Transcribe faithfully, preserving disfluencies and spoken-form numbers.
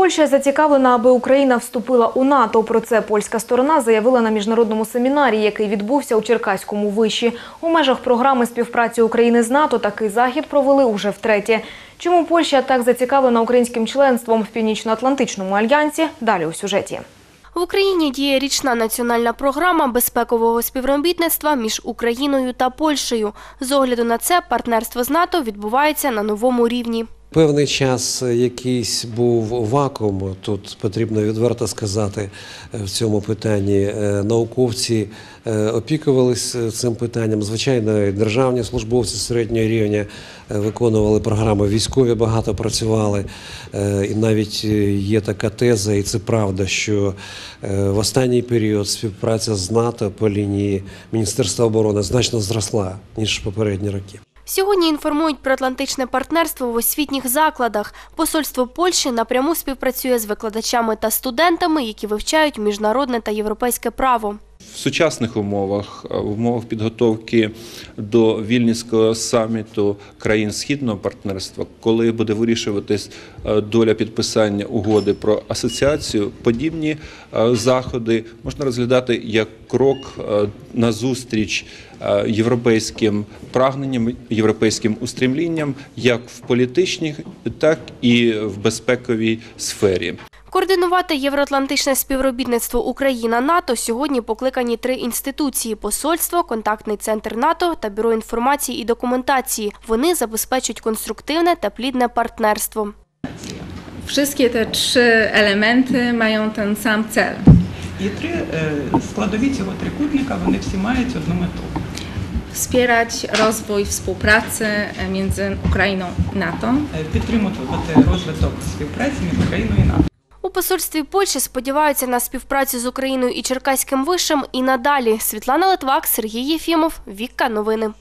Польща зацікавлена, аби Україна вступила у НАТО. Про це польська сторона заявила на міжнародному семінарі, який відбувся у Черкаському виші. У межах програми співпраці України з НАТО такий захід провели уже втретє. Чому Польща так зацікавлена українським членством в Північно-Атлантичному альянсі? Далі у сюжеті. В Україні діє річна національна програма безпекового співробітництва між Україною та Польщею. З огляду на це партнерство з НАТО відбувається на новому рівні. Певний час якийсь був вакуум, тут потрібно відверто сказати в цьому питанні. Науковці опікувалися цим питанням, звичайно, державні службовці середнього рівня виконували програми, військові багато працювали. І навіть є така теза, і це правда, що в останній період співпраця з НАТО по лінії Міністерства оборони значно зросла, ніж в попередні роки. Сьогодні інформують про атлантичне партнерство в освітніх закладах. Посольство Польщі напряму співпрацює з викладачами та студентами, які вивчають міжнародне та європейське право. В сучасних умовах, в умовах підготовки до Вільнюського саміту країн Східного партнерства, коли буде вирішуватись доля підписання угоди про асоціацію, подібні заходи можна розглядати як крок назустріч європейським прагненням, європейським устремлінням як в політичній, так і в безпековій сфері. Координувати євроатлантичне співробітництво Україна-НАТО сьогодні покликані три інституції – посольство, контактний центр НАТО та Бюро інформації і документації. Вони забезпечують конструктивне та плідне партнерство. Wszystkie te trzy elementy mają ten sam cel. І три складові цього трикутника, вони всі мають одну мету. Wspierać rozwój współpracy między Ukrainą i NATO. Підтримувати розвиток співпраці між Україною і НАТО. У посольстві Польщі сподіваються на співпрацю з Україною і Черкаським вишем і надалі. Світлана Литвак, Сергій Єфімов, Вікка Новини.